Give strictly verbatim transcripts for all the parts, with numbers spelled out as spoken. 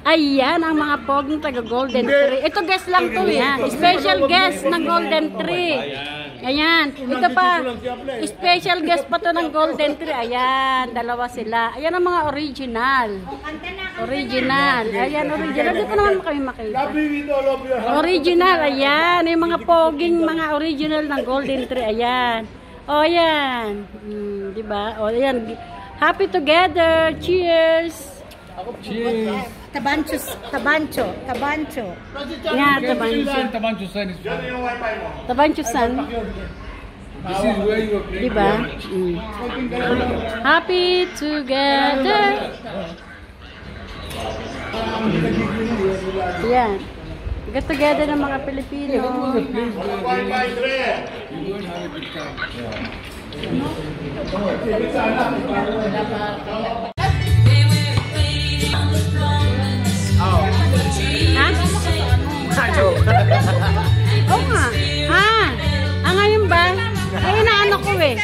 Ayan ang mga poging taga Golden Tree. Ito guest lang to eh. Special guest ng Golden Tree. Ayan. Ito pa. Special guest pa to ng Golden Tree. Ayan. Dalawa sila. Ayan ang mga original. Original. Ayan, original. Dito naman kami makita. Original. Ayan. Yung mga poging mga original ng Golden Tree. Ayan. O, ayan. Hmm, diba? O, ayan. Happy together. Cheers. Cheers. Tabancho, tabancho, tabancho. Yeah, tabancho. Tabancho San is Tabancho San. This is where you are playing. Diba? Mm. Happy together. Yan. Get together ng mga Pilipino. Ha? Oo nga. Ha? Ah, ngayon ba? Ay, inaano ko eh.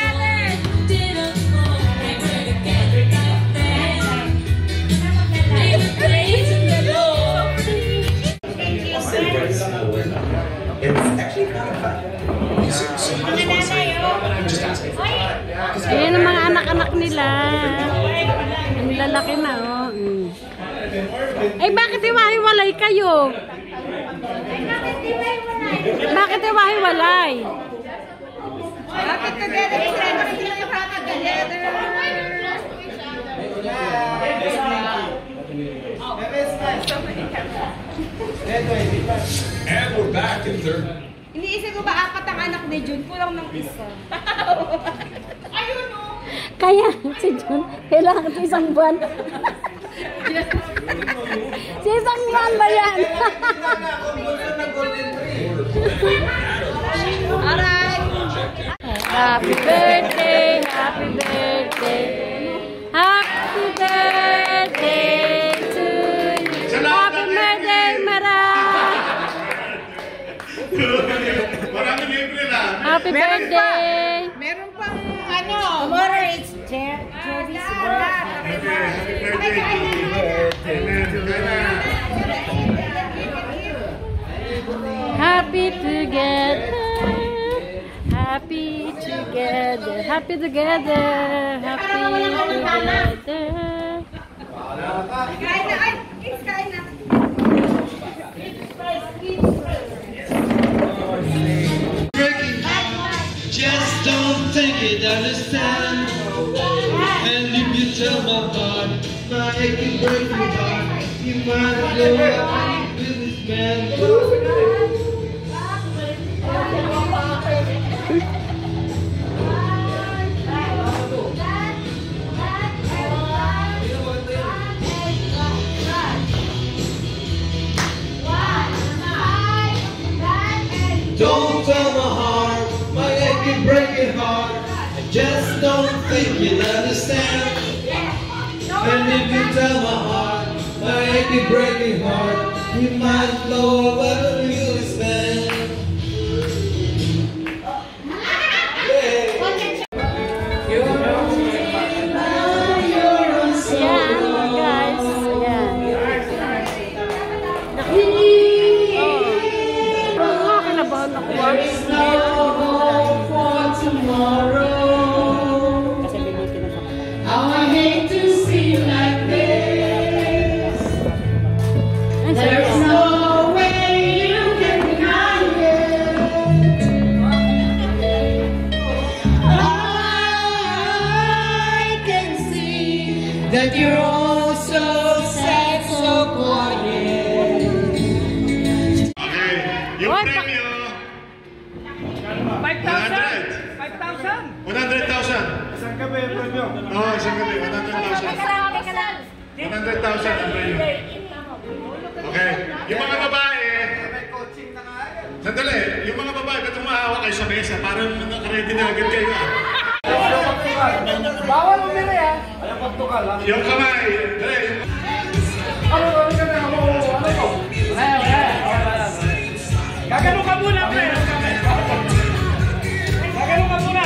Ayan ang mga anak-anak nila. Ang lalaki na, oh. Mm. Ay, bakit iwahiwalay kayo? Bakit iwahiwalay? Happy together, friends. Happy together. And we're back in third. Iniisip ko ba apat ang anak ni Jun? Kulang ng isa. Ayun o. Kaya si Jun, kailangan sa isang buwan. Si isang buwan ba yan? Alright. Happy birthday, happy birthday, happy birthday to you. Happy birthday, Mara. Happy birthday. Meron pang ano. Tomorrow it's Jody's birthday. Happy together. Happy together. Happy together. Happy together. Kain na. Ay, kids, kain na. Just don't think it, understand. And if you tell my heart, my aching break your heart, you might blow up with this man. Don't tell my heart, my aching breaking heart. I just don't think you'll understand. And if you tell my heart, my aching breaking heart, you might blow over you stand. That you're all so sad, so quiet. Okay, yung premyo five thousand! five thousand! one hundred thousand. Isang gabi yung premyo. Oo, isang gabi, one hundred thousand. one hundred thousand ang premyo. Okay, yung mga babae, sandali, yung mga babae, ba't umahawak kayo sa mesa? Parang nakaready na agad kayo ah. Bawal umili ah! Ayaw pagtukal ah! Yung kamay, dali. Ano, ano ka na? Ano, ano ko? Ayaw, ayaw, ayaw. Gagano ka muna, pre! Gagano ka muna!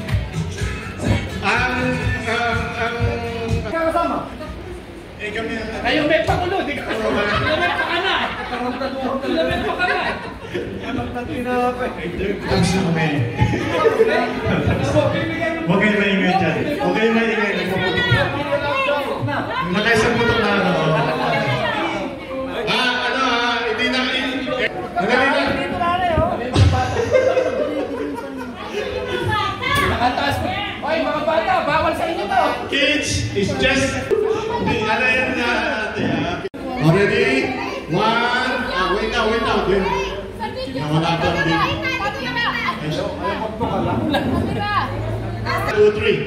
Ang, ang, ang... Kasama? Eh, kami... Kayo may pakulo, di ka? Tapos na kami. Huwag kayo maingay dyan. Huwag kayo maingay. Nakaisang putok na ano. Ah, ano ha? Hindi na... Nadali na. Nakatas mo. Hoy, mga bata, bawal sa inyo to. Kids, it's just... Hindi, ano yan na ate ha? Already? One. Ah, wait now, wait now. Then, nawala pa din. Two, three.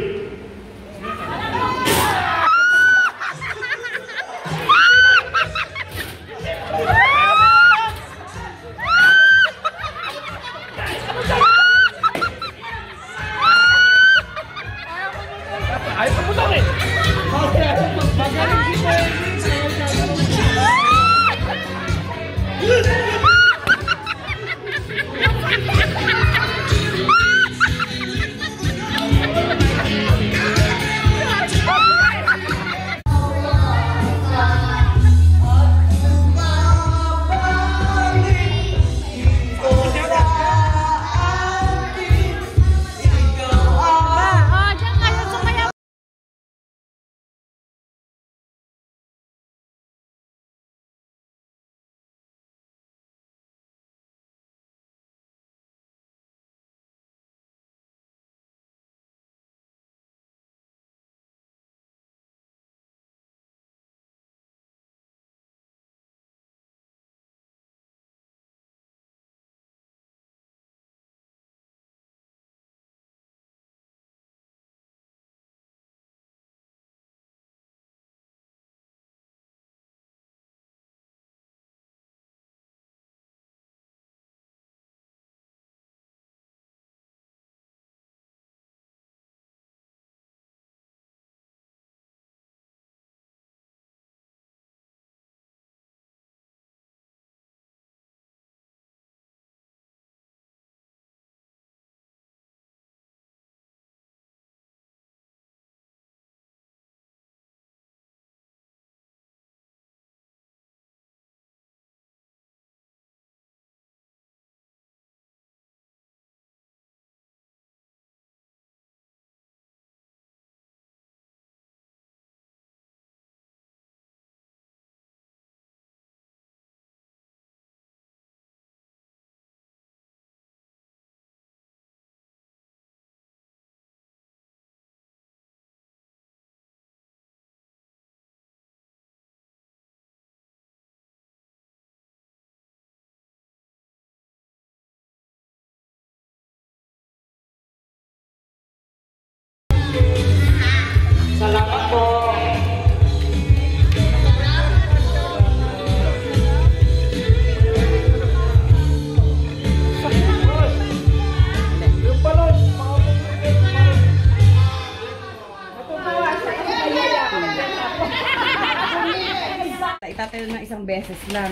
Ay, paputok eh. Magaling dito eh. Salamat po. Yung balon. Itatayo na isang beses lang.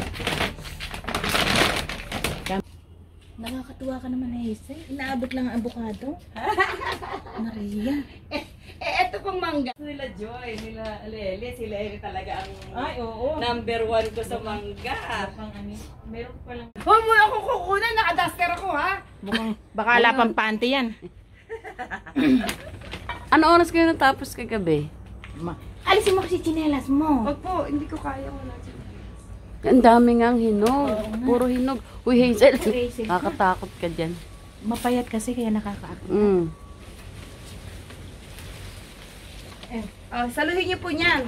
Nakakatuwa ka naman, Hazel. Inaabot lang ang abukado. Maria. Eh, eh, eto pang mangga. Nila Joy, nila Lele, sila yun talaga ang Ay, oo. number one ko sa mangga. Pang ano, meron pa lang. Huwag mo ako kukunan, nakaduster ako ha. Bukang, baka wala pang panty yan. Ano oras kayo natapos kagabi? Ma. Alisin mo kasi tsinelas mo. Wag po, hindi ko kaya, wala siya. Ang dami ngang hinog. Puro hinog. Uy, Hazel. Hazel. Nakakatakot ka dyan. Mapayat kasi kaya nakakaakot. Mm. Eh, ah, saluhin niyo po niyan.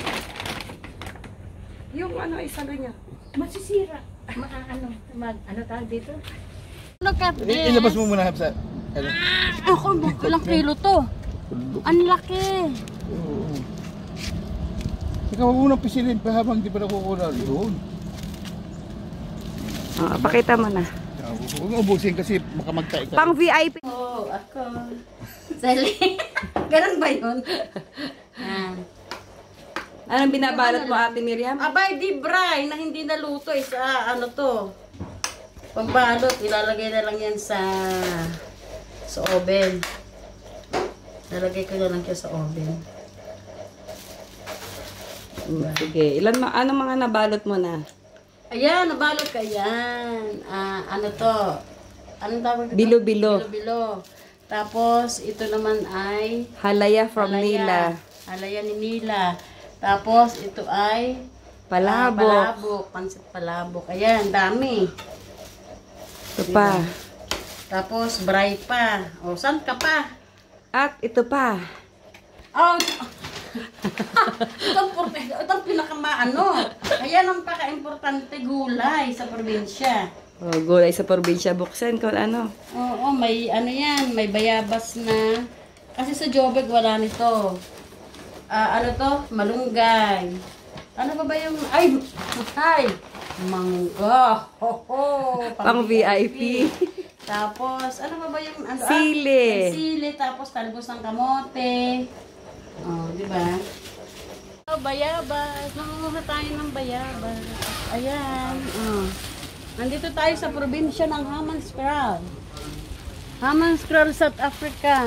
Yung ano, isalo niya. Masisira. Ma ano, mag, ano tawag dito? Look at this. Ilabas mo muna sa... Ako, ilang kilo to? Ang laki. Ikaw huwag mo nang pisilin pa habang di pa nakukunan. Doon. Ah, pakita mo na. Huwag mo ubusin kasi baka magtae ka. Pang V I P. Oo, oh, ako. Sali. Ganun ba yun? Yan. Anong binabalot mo, Ate Miriam? Abay, di bray na hindi naluto. Isa, ano to? Pagbalot, ilalagay na lang yan sa sa oven. Ilalagay ko na lang yan sa oven. Sige, ilan ma anong mga nabalot mo na? Ayan, nabalot ka yan. Ah, ano to? anong tawag ito? Bilo-bilo. Bilo-bilo. Tapos, ito naman ay Halaya from halaya. Nila. Halaya ni Nila. Tapos, ito ay Palabok. ah, palabok. Pansit palabok. Ayan, dami. Ito pa. Tapos, bray pa. O, saan ka pa? At ito pa. Oh, itong, itong pinakamaano. Ayan ang paka-importante gulay sa probinsya. Oh, gulay sa probinsya. Buksan ko ano. Oo, may ano yan, may bayabas na. Kasi sa Jobeg wala nito. Ah, ano to? Malunggay. Ano ba ba yung, ay, ay, mangga. Ho, ho, Pang V I P. Tapos, ano ba ba yung, ano, Sili. Ah, yung sili, tapos talbos ng kamote. Oh, di ba? Oh, bayabas. Nangunguha tayo ng bayabas. Ayan. Oh. Nandito tayo sa probinsya ng Hammanskraal. Hammanskraal, South Africa.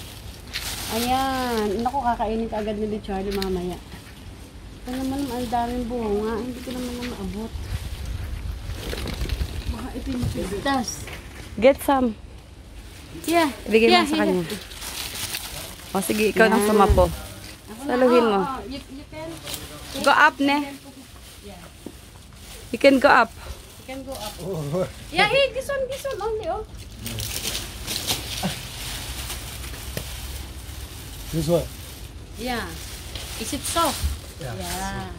Ayan. Naku, kakainin ka agad ni Charlie mamaya. Ito naman, ang daming bunga. Hindi ko naman na maabot. Baka ipinipigtas. Get some. Yeah. Ibigay yeah, mo sa yeah. kanya. O sige, ikaw nang sumapo. Ako na, Saluhin oh, mo. oh, you, you can, Go up, ne? You can go up. you can go up. Yeah, hey, this one, this one only, oh. This one. Yeah. Is it soft? Yeah. yeah.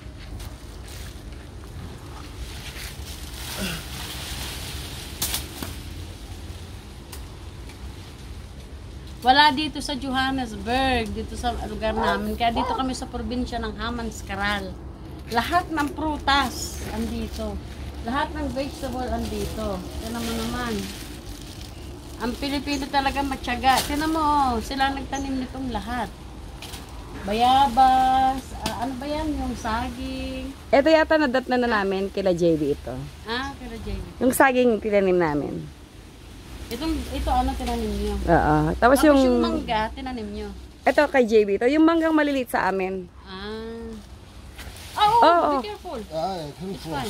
Wala dito sa Johannesburg, dito sa lugar namin. Kaya dito kami sa probinsya ng Hammanskraal. Lahat ng prutas andito. Lahat ng vegetable andito. Tignan mo naman. Ang Pilipino talaga matyaga. Tignan mo, oh, sila nagtanim nitong lahat. Bayabas, ah, ano ba yan? Yung saging. Ito yata nadat na na namin kila J B ito. Ah, kaya Jamie. Yung saging tinanim namin. Itong, ito ano tinanim nyo? Oo. Tapos Tapos yung... yung mangga, tinanim nyo. Ito kay J B ito. Yung manggang maliliit sa amin. Ah. Oh, oh, Oo. be careful. Ah, It's fine.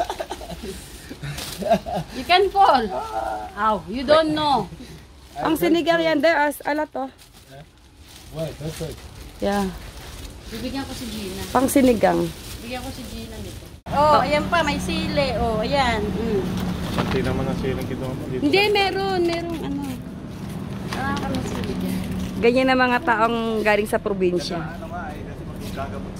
You can fall. Ow, you don't know. Ang sinigang yan, there are a lot oh. Wait, that's it. Yeah. Bibigyan ko si Gina. Pang sinigang. Bibigyan ko si Gina nito. Oh, ayan pa, may sili. Oh, ayan. Mm. Pati naman ang silang dito. Hindi, meron. Meron ano. Ah, kami sili dyan. Ganyan na mga taong galing sa probinsya. Ano nga, eh, kasi gagamot